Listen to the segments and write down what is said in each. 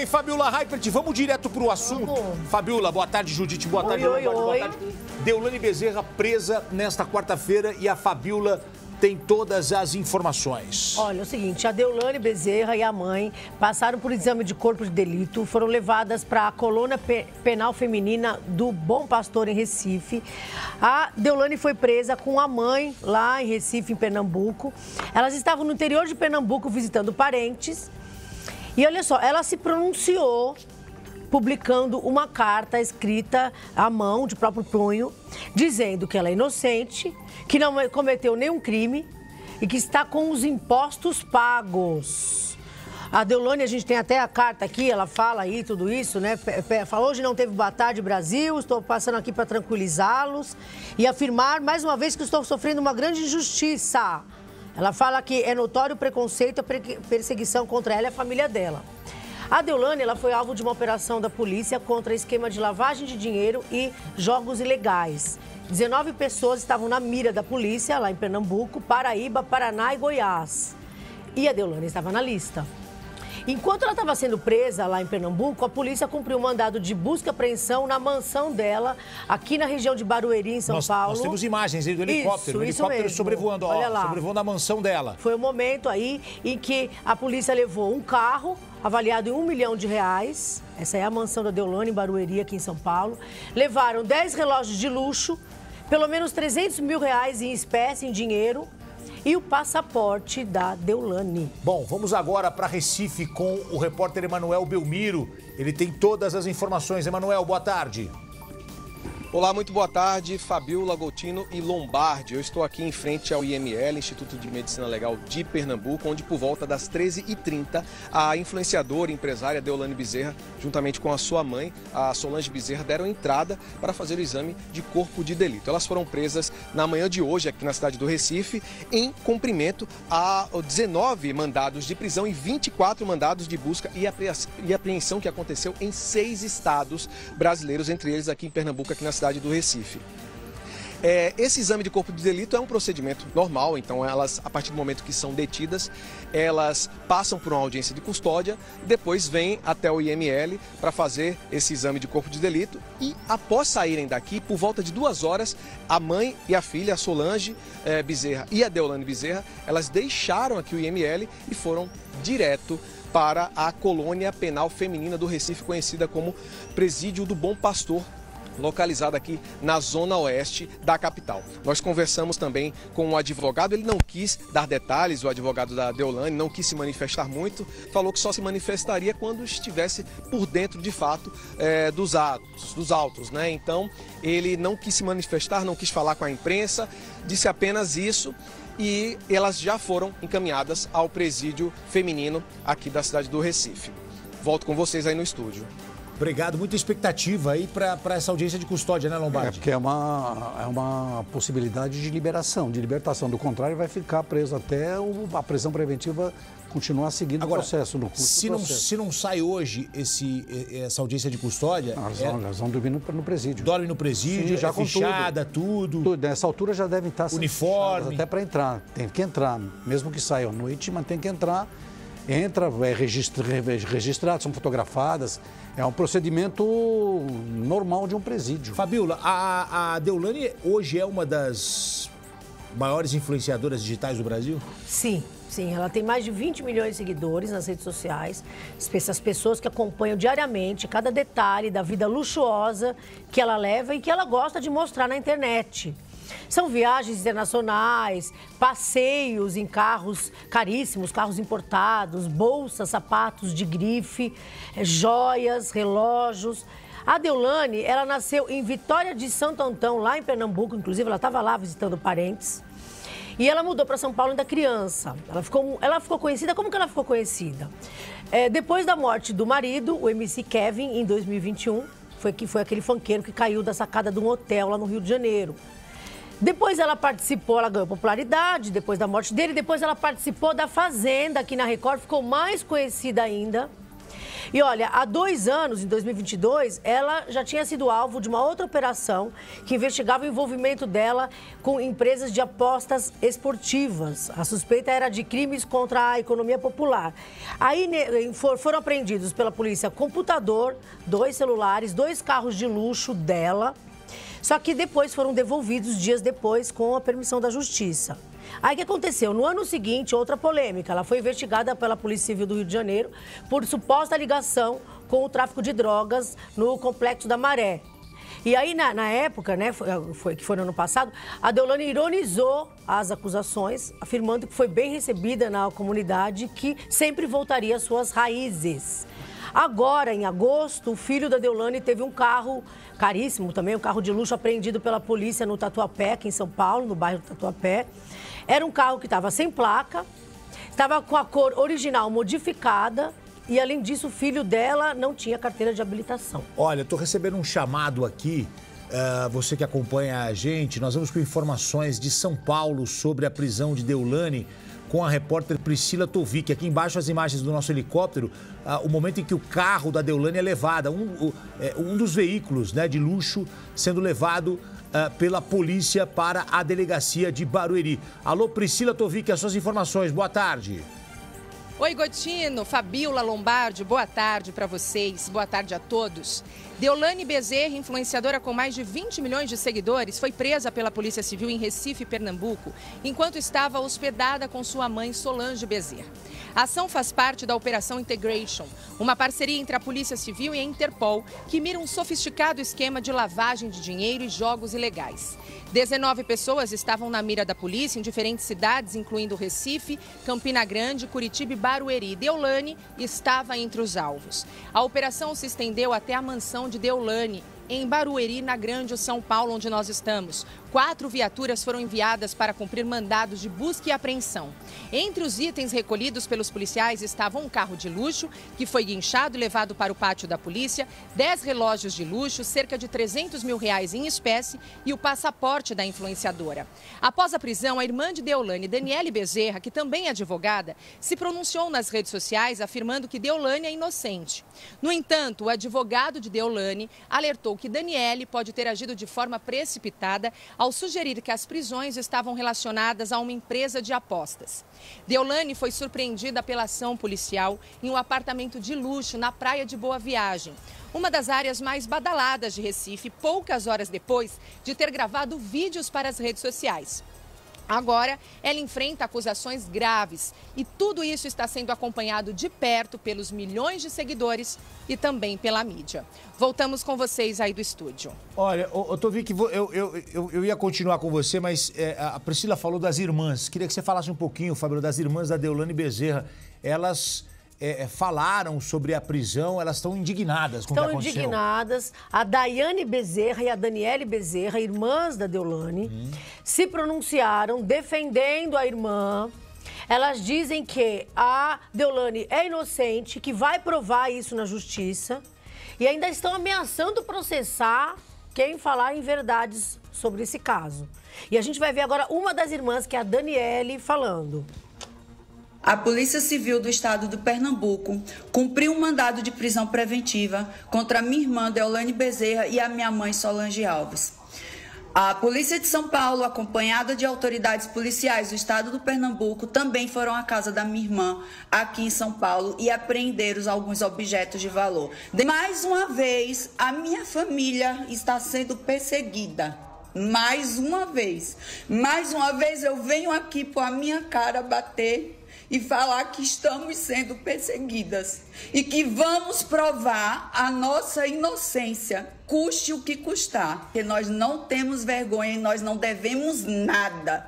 bem, Fabiola Heipert, vamos direto pro assunto. Fabiola, boa tarde, Judite, boa tarde, boa tarde. Deolane Bezerra presa nesta quarta-feira e a Fabiola tem todas as informações. Olha, é o seguinte, a Deolane Bezerra e a mãe passaram por exame de corpo de delito, foram levadas para a colônia penal feminina do Bom Pastor, em Recife. A Deolane foi presa com a mãe lá em Recife, em Pernambuco. Elas estavam no interior de Pernambuco visitando parentes. E olha só, ela se pronunciou publicando uma carta escrita à mão, de próprio punho, dizendo que ela é inocente, que não cometeu nenhum crime e que está com os impostos pagos. A Deolane, a gente tem até a carta aqui, ela fala aí tudo isso, né? Fala, hoje não teve Boa Tarde Brasil, estou passando aqui para tranquilizá-los e afirmar mais uma vez que estou sofrendo uma grande injustiça. Ela fala que é notório o preconceito e a perseguição contra ela e a família dela. A Deolane, ela foi alvo de uma operação da polícia contra esquema de lavagem de dinheiro e jogos ilegais. 19 pessoas estavam na mira da polícia, lá em Pernambuco, Paraíba, Paraná e Goiás. E a Deolane estava na lista. Enquanto ela estava sendo presa lá em Pernambuco, a polícia cumpriu um mandado de busca e apreensão na mansão dela, aqui na região de Barueri, em São Paulo. Nós temos imagens aí do helicóptero, o helicóptero mesmo. Sobrevoando, sobrevoando a mansão dela. Foi o momento aí em que a polícia levou um carro avaliado em R$1 milhão. Essa é a mansão da Deolane, em Barueri, aqui em São Paulo. Levaram 10 relógios de luxo, pelo menos R$300 mil em espécie, em dinheiro, e o passaporte da Deolane. Bom, vamos agora para Recife com o repórter Emanuel Belmiro. Ele tem todas as informações. Emanuel, boa tarde. Olá, muito boa tarde, Fabiola, Gotino e Lombardi. Eu estou aqui em frente ao IML, Instituto de Medicina Legal de Pernambuco, onde por volta das 13h30, a influenciadora e empresária Deolane Bezerra, juntamente com a sua mãe, a Solange Bezerra, deram entrada para fazer o exame de corpo de delito. Elas foram presas na manhã de hoje, aqui na cidade do Recife, em cumprimento a 19 mandados de prisão e 24 mandados de busca e apreensão que aconteceu em 6 estados brasileiros, entre eles aqui em Pernambuco, aqui na cidade do Recife. Esse exame de corpo de delito é um procedimento normal, então elas, a partir do momento que são detidas, elas passam por uma audiência de custódia, depois vêm até o IML para fazer esse exame de corpo de delito e, após saírem daqui, por volta de 2 horas, a mãe e a filha, a Solange Bezerra e a Deolane Bezerra, elas deixaram aqui o IML e foram direto para a colônia penal feminina do Recife, conhecida como Presídio do Bom Pastor, localizado aqui na zona oeste da capital. Nós conversamos também com o advogado, ele não quis dar detalhes, o advogado da Deolane não quis se manifestar muito, falou que só se manifestaria quando estivesse por dentro de fato dos autos, né? Então ele não quis se manifestar, não quis falar com a imprensa, disse apenas isso e elas já foram encaminhadas ao presídio feminino aqui da cidade do Recife. Volto com vocês aí no estúdio. Obrigado, muita expectativa aí para essa audiência de custódia, né, Lombardi? Porque é uma possibilidade de liberação, de libertação. Do contrário, vai ficar preso até a prisão preventiva continuar seguindo o processo, no curso do processo. Se não sai hoje essa audiência de custódia... Elas vão dormir no presídio. Dorme no presídio, já com fechada, tudo. Nessa altura já devem estar uniforme. Até para entrar. Tem que entrar, mesmo que saia à noite, mas tem que entrar. Entra, é registrado, são fotografadas. É um procedimento normal de um presídio. Fabiola, a Deolane hoje é uma das maiores influenciadoras digitais do Brasil? Sim, ela tem mais de 20 milhões de seguidores nas redes sociais. Essas pessoas que acompanham diariamente cada detalhe da vida luxuosa que ela leva e que ela gosta de mostrar na internet. São viagens internacionais, passeios em carros caríssimos, carros importados, bolsas, sapatos de grife, joias, relógios. A Deolane, ela nasceu em Vitória de Santo Antão, lá em Pernambuco, inclusive ela estava lá visitando parentes. E ela mudou para São Paulo ainda criança. Ela ficou conhecida, como que ela ficou conhecida? Depois da morte do marido, o MC Kevin, em 2021, foi aquele funkeiro que caiu da sacada de um hotel lá no Rio de Janeiro. Depois ela participou, ela ganhou popularidade, depois da morte dele. Depois ela participou da Fazenda aqui na Record, ficou mais conhecida ainda. E olha, há 2 anos, em 2022, ela já tinha sido alvo de uma outra operação que investigava o envolvimento dela com empresas de apostas esportivas. A suspeita era de crimes contra a economia popular. Aí foram apreendidos pela polícia computador, 2 celulares, 2 carros de luxo dela, só que depois foram devolvidos dias depois com a permissão da justiça. Aí o que aconteceu? No ano seguinte, outra polêmica. Ela foi investigada pela Polícia Civil do Rio de Janeiro por suposta ligação com o tráfico de drogas no Complexo da Maré. E aí, na época, né, que foi no ano passado, a Deolane ironizou as acusações, afirmando que foi bem recebida na comunidade, que sempre voltaria às suas raízes. Agora, em agosto, o filho da Deolane teve um carro caríssimo também, um carro de luxo apreendido pela polícia no Tatuapé, aqui em São Paulo, no bairro do Tatuapé. Era um carro que estava sem placa, estava com a cor original modificada e, além disso, o filho dela não tinha carteira de habilitação. Olha, eu estou recebendo um chamado aqui, você que acompanha a gente, nós vamos com informações de São Paulo sobre a prisão de Deolane, com a repórter Priscila Tovic. Aqui embaixo as imagens do nosso helicóptero, o momento em que o carro da Deolane é levado, um dos veículos, né, de luxo sendo levado pela polícia para a delegacia de Barueri. Alô, Priscila Tovic, as suas informações. Boa tarde. Oi, Gotino, Fabiola, Lombardi, boa tarde para vocês, boa tarde a todos. Deolane Bezerra, influenciadora com mais de 20 milhões de seguidores, foi presa pela Polícia Civil em Recife, Pernambuco, enquanto estava hospedada com sua mãe Solange Bezerra. A ação faz parte da Operação Integration, uma parceria entre a Polícia Civil e a Interpol, que mira um sofisticado esquema de lavagem de dinheiro e jogos ilegais. 19 pessoas estavam na mira da polícia em diferentes cidades, incluindo Recife, Campina Grande, Curitiba e Barueri. Deolane estava entre os alvos. A operação se estendeu até a mansão de Deolane, em Barueri, na Grande São Paulo, onde nós estamos. 4 viaturas foram enviadas para cumprir mandados de busca e apreensão. Entre os itens recolhidos pelos policiais estavam um carro de luxo, que foi guinchado e levado para o pátio da polícia, 10 relógios de luxo, cerca de R$300 mil em espécie e o passaporte da influenciadora. Após a prisão, a irmã de Deolane, Daniele Bezerra, que também é advogada, se pronunciou nas redes sociais afirmando que Deolane é inocente. No entanto, o advogado de Deolane alertou que Daniele pode ter agido de forma precipitada ao sugerir que as prisões estavam relacionadas a uma empresa de apostas. Deolane foi surpreendida pela ação policial em um apartamento de luxo na praia de Boa Viagem, uma das áreas mais badaladas de Recife, poucas horas depois de ter gravado vídeos para as redes sociais. Agora, ela enfrenta acusações graves e tudo isso está sendo acompanhado de perto pelos milhões de seguidores e também pela mídia. Voltamos com vocês aí do estúdio. Olha, Tovic, eu ia continuar com você, mas a Priscila falou das irmãs. Queria que você falasse um pouquinho, Fabiola, das irmãs da Deolane Bezerra. Elas falaram sobre a prisão, elas estão indignadas com o que aconteceu. Estão indignadas. A Daiane Bezerra e a Daniele Bezerra, irmãs da Deolane, se pronunciaram defendendo a irmã. Elas dizem que a Deolane é inocente, que vai provar isso na justiça e ainda estão ameaçando processar quem falar em verdades sobre esse caso. E a gente vai ver agora uma das irmãs, que é a Daniele, falando. A Polícia Civil do Estado do Pernambuco cumpriu um mandado de prisão preventiva contra a minha irmã Deolane Bezerra e a minha mãe Solange Alves. A Polícia de São Paulo, acompanhada de autoridades policiais do Estado do Pernambuco, também foram à casa da minha irmã aqui em São Paulo e apreenderam alguns objetos de valor. Mais uma vez, a minha família está sendo perseguida. Mais uma vez eu venho aqui por a minha cara bater e falar que estamos sendo perseguidas e que vamos provar a nossa inocência, custe o que custar, porque nós não temos vergonha e nós não devemos nada.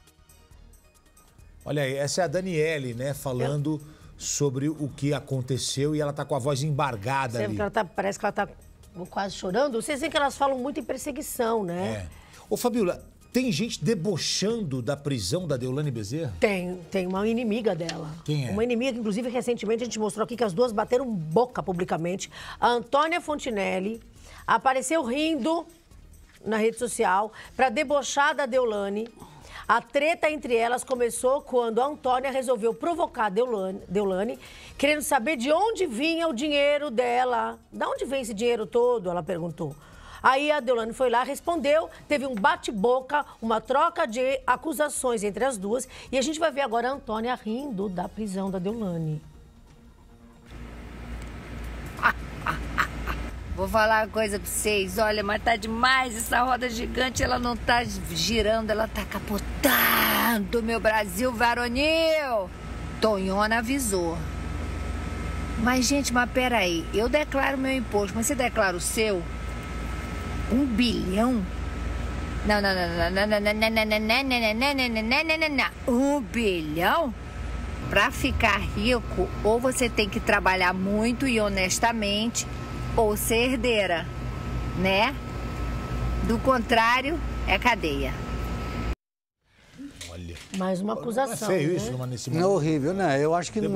Olha aí, essa é a Daniele, né, falando sobre o que aconteceu e ela tá com a voz embargada ali. Parece que ela tá quase chorando. Vocês veem que elas falam muito em perseguição, né? Ô, Fabiola, tem gente debochando da prisão da Deolane Bezerra? Tem uma inimiga dela. Quem é? Uma inimiga que, inclusive, recentemente a gente mostrou aqui que as duas bateram boca publicamente. A Antônia Fontinelli apareceu rindo na rede social para debochar da Deolane. A treta entre elas começou quando a Antônia resolveu provocar a Deolane, querendo saber de onde vinha o dinheiro dela. De onde vem esse dinheiro todo? Ela perguntou. Aí a Deolane foi lá, respondeu, teve um bate-boca, uma troca de acusações entre as duas. E a gente vai ver agora a Antônia rindo da prisão da Deolane. Vou falar uma coisa pra vocês, olha, mas tá demais, essa roda gigante, ela não tá girando, ela tá capotando, meu Brasil varonil. Tonhona avisou. Mas, gente, mas peraí, eu declaro meu imposto, mas você declara o seu? 1 bilhão? Não. 1 bilhão? Pra ficar rico, ou você tem que trabalhar muito e honestamente, ou ser herdeira, né? Do contrário, é cadeia. Olha. Mais uma acusação. Não é feio, né? isso nesse Não é horrível, né? Eu acho que não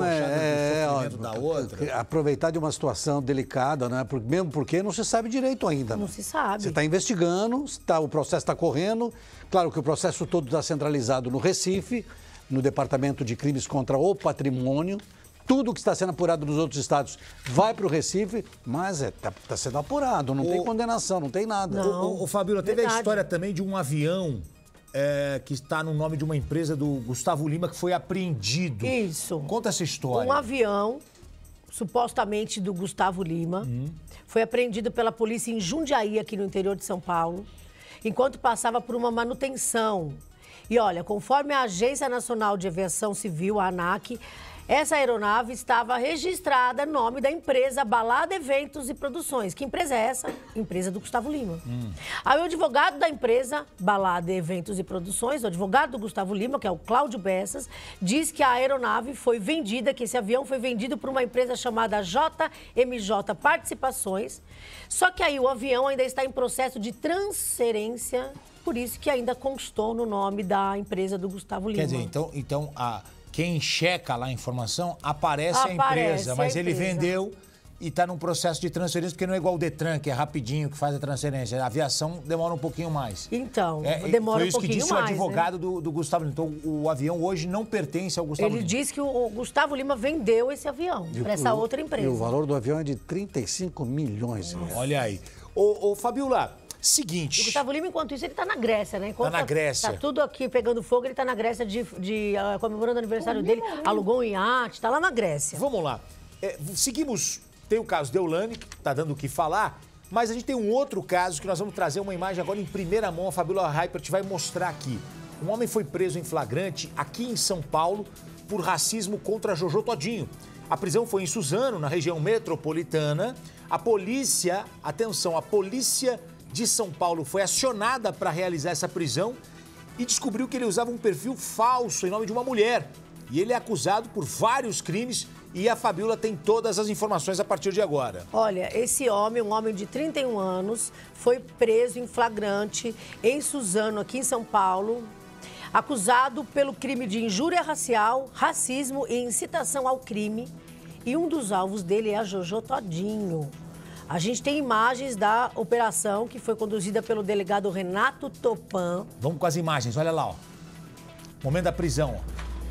é da outra. aproveitar de uma situação delicada, né? Mesmo porque não se sabe direito ainda. Não se sabe. Você está investigando, o processo está correndo. Claro que o processo todo está centralizado no Recife, no Departamento de Crimes contra o Patrimônio. Tudo que está sendo apurado nos outros estados vai para o Recife, mas está sendo apurado, não tem condenação, não tem nada. Ô, Fabíola, teve a história também de um avião que está no nome de uma empresa do Gustavo Lima que foi apreendido. Isso. Conta essa história. Um avião, supostamente do Gustavo Lima, foi apreendido pela polícia em Jundiaí, aqui no interior de São Paulo, enquanto passava por uma manutenção. E olha, conforme a Agência Nacional de Aviação Civil, a ANAC, essa aeronave estava registrada no nome da empresa Balada Eventos e Produções. Que empresa é essa? Empresa do Gustavo Lima. Aí o advogado da empresa Balada Eventos e Produções, o advogado do Gustavo Lima, que é o Cláudio Bessas, diz que a aeronave foi vendida, que esse avião foi vendido por uma empresa chamada JMJ Participações. Só que aí o avião ainda está em processo de transferência, por isso que ainda constou no nome da empresa do Gustavo Lima. Quer dizer, então quem checa lá a informação, aparece a empresa, mas ele vendeu e está num processo de transferência, porque não é igual o Detran, que é rapidinho, que faz a transferência. A aviação demora um pouquinho mais. Então, demora um pouquinho mais. Foi isso que disse o advogado do Gustavo Lima. Então, o avião hoje não pertence ao Gustavo Lima. Ele disse que o Gustavo Lima vendeu esse avião para essa outra empresa. E o valor do avião é de 35 milhões. Olha aí. Ô, Fabíola, seguinte... O Gustavo Lima, enquanto isso, ele está na Grécia, né? Está na Grécia. Está tudo aqui pegando fogo, ele está na Grécia comemorando o aniversário dele, alugou um iate, está lá na Grécia. Vamos lá. Seguimos, tem o caso Deolane, que está dando o que falar, mas a gente tem um outro caso que nós vamos trazer uma imagem agora em primeira mão, a Fabíola Heipert vai mostrar aqui. Um homem foi preso em flagrante aqui em São Paulo por racismo contra Jojo Todinho. A prisão foi em Suzano, na região metropolitana. A polícia, atenção, a polícia de São Paulo foi acionada para realizar essa prisão e descobriu que ele usava um perfil falso em nome de uma mulher. E ele é acusado por vários crimes e a Fabíola tem todas as informações a partir de agora. Olha, esse homem, um homem de 31 anos, foi preso em flagrante em Suzano, aqui em São Paulo, acusado pelo crime de injúria racial, racismo e incitação ao crime. E um dos alvos dele é a Jojo Todinho. A gente tem imagens da operação que foi conduzida pelo delegado Renato Topan. Vamos com as imagens, olha lá, ó. Momento da prisão, ó.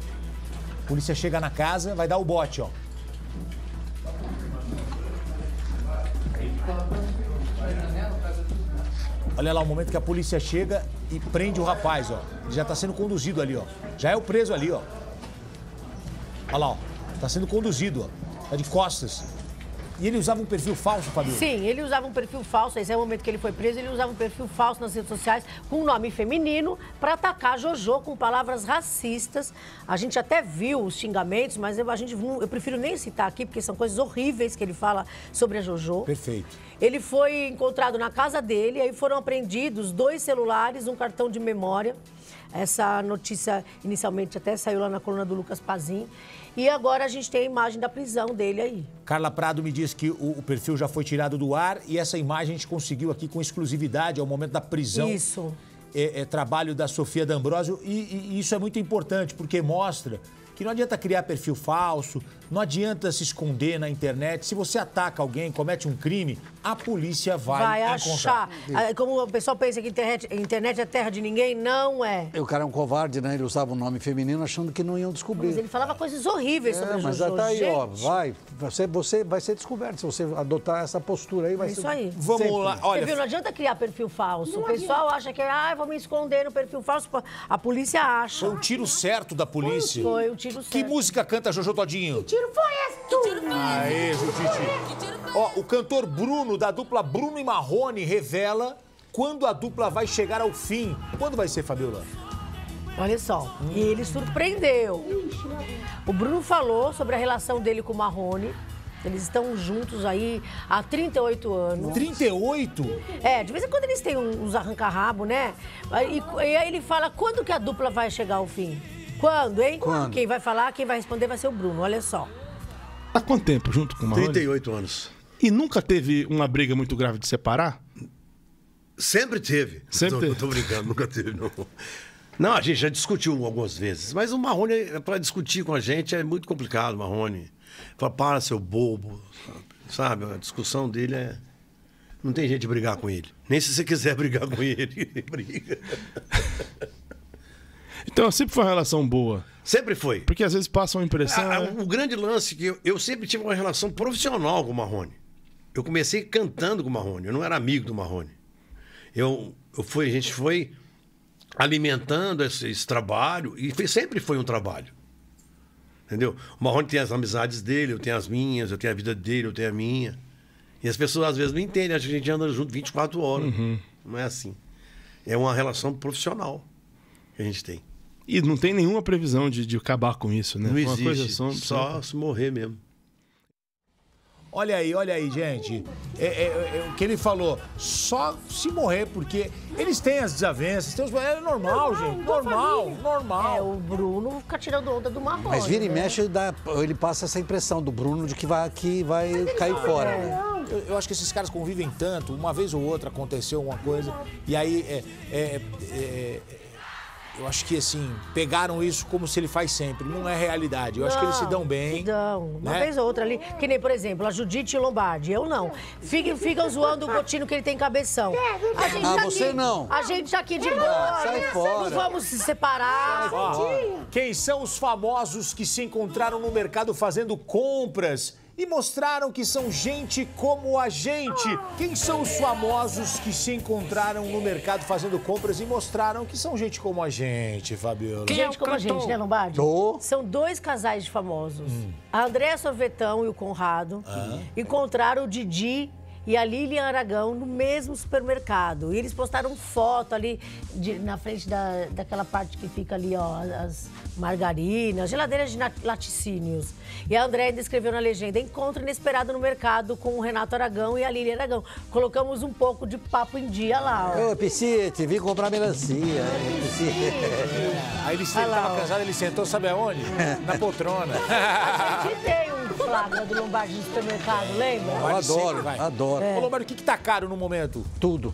A polícia chega na casa, vai dar o bote, ó. Olha lá o momento que a polícia chega e prende o rapaz, ó. Ele já tá sendo conduzido ali, ó. Já é o preso ali, ó. Olha lá, ó. Tá sendo conduzido, ó. Tá de costas. E ele usava um perfil falso, Fabíola? Sim, ele usava um perfil falso. Esse é o momento que ele foi preso. Ele usava um perfil falso nas redes sociais com um nome feminino para atacar a Jojo com palavras racistas. A gente até viu os xingamentos, mas eu prefiro nem citar aqui, porque são coisas horríveis que ele fala sobre a Jojo. Perfeito. Ele foi encontrado na casa dele, aí foram apreendidos 2 celulares, um cartão de memória. Essa notícia inicialmente até saiu lá na coluna do Lucas Pazin. E agora a gente tem a imagem da prisão dele aí. Carla Prado me diz que o perfil já foi tirado do ar e essa imagem a gente conseguiu aqui com exclusividade ao momento da prisão. Isso. É trabalho da Sofia D'Ambrosio e isso é muito importante porque mostra que não adianta criar perfil falso, não adianta se esconder na internet. Se você ataca alguém, comete um crime, a polícia vai encontrar. Achar. Como o pessoal pensa que internet é terra de ninguém, não é. O cara é um covarde, né? Ele usava um nome feminino achando que não iam descobrir. Mas ele falava coisas horríveis sobre a Mas Jojo. tá aí, gente. ó, você vai ser descoberto. Se você adotar essa postura aí, vai ser... Isso aí. Vamos Sempre. lá, olha... Você viu, não adianta criar perfil falso. O pessoal acha que, vou me esconder no perfil falso. A polícia acha. Foi um tiro certo da polícia. Foi um tiro certo. Que música canta Jojo Todinho? Que tiro foi esse? Aê, Judite. Ó, o cantor Bruno, da dupla Bruno e Marrone, revela quando a dupla vai chegar ao fim. Quando vai ser, Fabiola? Olha só, e ele surpreendeu. O Bruno falou sobre a relação dele com o Marrone. Eles estão juntos aí há 38 anos. 38? De vez em quando eles têm uns arranca-rabo, né? E aí ele fala, quando que a dupla vai chegar ao fim? Quando, hein? Quando? Quem vai falar, quem vai responder vai ser o Bruno, olha só. Há quanto tempo junto com o Marrone? 38 anos. E nunca teve uma briga muito grave de separar? Sempre teve. Sempre Tô brincando, nunca teve, não. Não, a gente já discutiu algumas vezes. Mas o Marrone, para discutir com a gente, é muito complicado, Marrone. Fala, para, seu bobo. Sabe? A discussão dele é... Não tem jeito de brigar com ele. Nem se você quiser brigar com ele, ele briga. Então sempre foi uma relação boa. Sempre foi. Porque às vezes passa uma impressão... O grande lance é que eu sempre tive uma relação profissional com o Marrone. Eu comecei cantando com o Marrone. Eu não era amigo do Marrone. A gente foi alimentando esse trabalho e sempre foi um trabalho. Entendeu? O Marrone tem as amizades dele, eu tenho as minhas, eu tenho a vida dele, eu tenho a minha. E as pessoas às vezes não entendem, acham que a gente anda junto 24 horas. Não é assim. É uma relação profissional que a gente tem. E não tem nenhuma previsão de acabar com isso, né? Não Uma existe, coisa só se morrer mesmo. Olha aí, gente. O que ele falou, só se morrer, porque eles têm as desavenças, é normal, gente. Normal. O Bruno fica tirando onda do Marrone. Mas vira e né? mexe, ele passa essa impressão do Bruno de que vai cair fora. Eu acho que esses caras convivem tanto, uma vez ou outra aconteceu uma coisa, e aí eu acho que, assim, pegaram isso como se ele faz sempre. Não é realidade. Eu acho que eles se dão bem. Se dão. Uma né? vez ou outra ali. Que nem, por exemplo, a Judite e o Lombardi. Eu não. Ficam zoando o Gotino que ele tem cabeção. A gente tá você aqui, não. A gente tá aqui de boa. sai fora. Não vamos se separar. Quem são os famosos que se encontraram no mercado fazendo compras e mostraram que são gente como a gente? Quem são os famosos que se encontraram no mercado fazendo compras e mostraram que são gente como a gente, Fabiola? Gente como a gente, né, Lombardi? São dois casais de famosos. A Andréa Sorvetão e o Conrado encontraram o Didi e a Lilian Aragão no mesmo supermercado. E eles postaram foto ali na frente daquela parte que fica ali, ó, as margarinas, geladeiras de laticínios. E a Andréa ainda escreveu na legenda, encontro inesperado no mercado com o Renato Aragão e a Lilian Aragão. Colocamos um pouco de papo em dia lá, ó. Ô, Piscite, vim comprar melancia. Aí ele estava cansado, ele sentou, sabe aonde? Na poltrona. A gente tem um flagra do Lombardi no supermercado, lembra? Eu adoro. Ô, Lombardi, o que tá caro no momento? Tudo.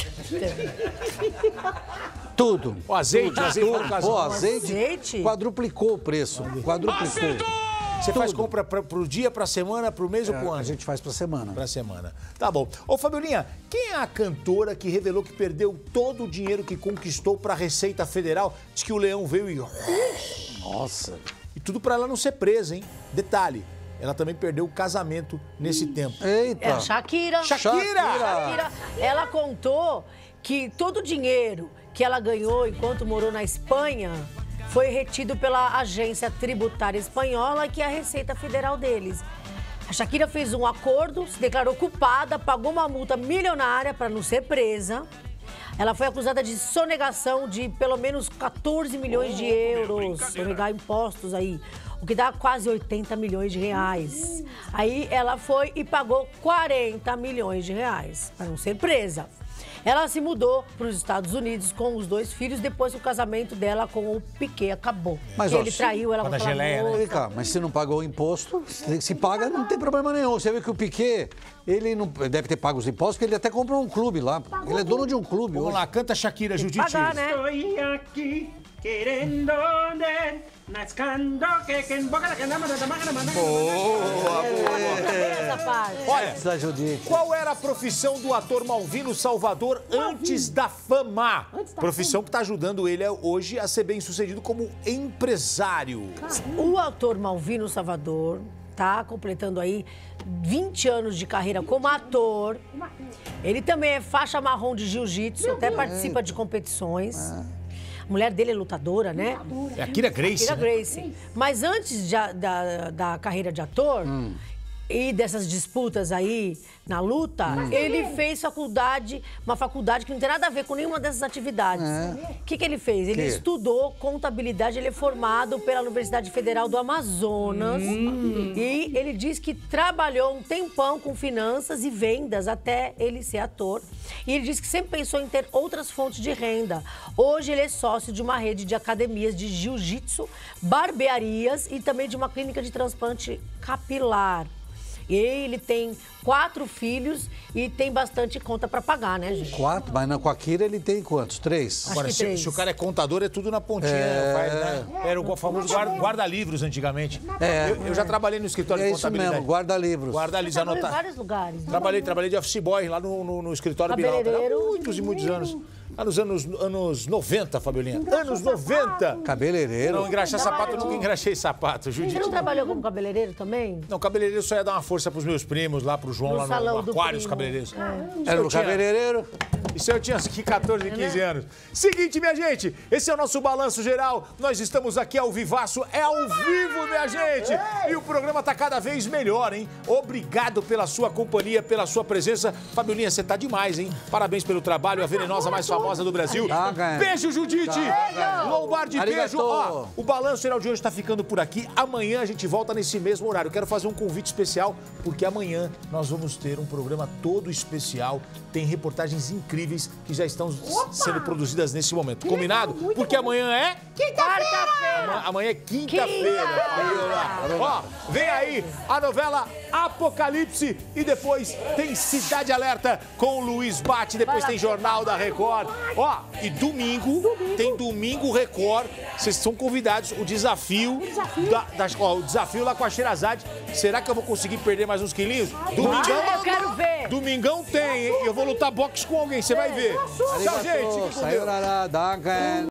Tudo. O azeite, O azeite quadruplicou o preço. Quadruplicou. Você faz compra pro dia, pra semana, pro mês ou pro ano? A gente faz pra semana. Pra semana. Tá bom. Ô, Fabiolinha, quem é a cantora que revelou que perdeu todo o dinheiro que conquistou pra Receita Federal? Diz que o leão veio e... Nossa. E tudo pra ela não ser presa, hein? Detalhe, ela também perdeu o casamento nesse tempo. Eita. É a Shakira. Shakira! Ela contou que todo o dinheiro que ela ganhou enquanto morou na Espanha foi retido pela agência tributária espanhola, que é a Receita Federal deles. A Shakira fez um acordo, se declarou culpada, pagou uma multa milionária para não ser presa. Ela foi acusada de sonegação de pelo menos 14 milhões de euros, sonegar impostos aí, o que dá quase 80 milhões de reais. Aí ela foi e pagou 40 milhões de reais para não ser presa. Ela se mudou para os Estados Unidos com os 2 filhos depois que o casamento dela com o Piquet acabou. Mas, ele traiu ela com aquela moça. Vem cá, mas se não pagou o imposto, se paga, não tem problema nenhum. Você vê que o Piquet, ele não deve ter pago os impostos, porque ele até comprou um clube lá. Ele é dono de um clube. Vamos hoje. lá, canta Shakira, Judite. Pagar, né? Estoy aquí Olha, qual era a profissão do ator Malvino Salvador antes da fama? Profissão que está ajudando ele hoje a ser bem sucedido como empresário. O ator Malvino Salvador tá completando aí 20 anos de carreira como ator. Ele também é faixa marrom de jiu-jitsu, até participa de competições. A mulher dele é lutadora, né? É a Kira Gracie. Kira Gracie. Mas antes da carreira de ator e dessas disputas aí na luta, ele fez uma faculdade que não tem nada a ver com nenhuma dessas atividades. O que ele fez? Ele estudou contabilidade, ele é formado pela Universidade Federal do Amazonas e ele diz que trabalhou um tempão com finanças e vendas até ele ser ator. E ele diz que sempre pensou em ter outras fontes de renda. Hoje ele é sócio de uma rede de academias de jiu-jitsu, barbearias e também de uma clínica de transplante capilar. E ele tem 4 filhos e tem bastante conta pra pagar, né, gente? 4? Mas não, com a Kira ele tem quantos? 3? Agora, se o cara é contador, é tudo na pontinha. Era o famoso guarda-livros antigamente. Eu já trabalhei no escritório de contabilidade. Isso mesmo, guarda-livros. Guarda-livros. Trabalhou em vários lugares. Né? Trabalhei de office boy lá no escritório Biral. Muitos e muitos anos. Nos anos 90, Fabiolinha. Anos 90. Cabeleireiro. Não, engraxar sapato, eu nunca engraxei sapato. Você não trabalhou como cabeleireiro também? Não, cabeleireiro só ia dar uma força pros meus primos, lá pro João, lá no Aquário, os cabeleireiros. Era no cabeleireiro? Isso eu tinha 14, 15 anos. Seguinte, minha gente, esse é o nosso Balanço Geral. Nós estamos aqui ao vivaço, é ao vivo, minha gente. E o programa tá cada vez melhor, hein? Obrigado pela sua companhia, pela sua presença. Fabiolinha, você tá demais, hein? Parabéns pelo trabalho, a venenosa mais famosa do Brasil. Beijo, Judite. Lombardi, beijo. Ó, o Balanço Geral de hoje tá ficando por aqui. Amanhã a gente volta nesse mesmo horário. Quero fazer um convite especial, porque amanhã nós vamos ter um programa todo especial. Tem reportagens incríveis que já estão sendo produzidas nesse momento. Combinado? Porque amanhã é... Quinta-feira! Amanhã é quinta-feira. Ó, vem aí a novela Apocalipse e depois tem Cidade Alerta com o Luiz Bate, depois tem Jornal da Record. Ó, e domingo tem Domingo Record. Vocês são convidados. O desafio o desafio lá com a Sherazade. Será que eu vou conseguir perder mais uns quilinhos? Domingão, eu quero ver. Domingão tem, hein? Eu vou lutar boxe com alguém, você vai ver. Tchau, gente. Sayonara,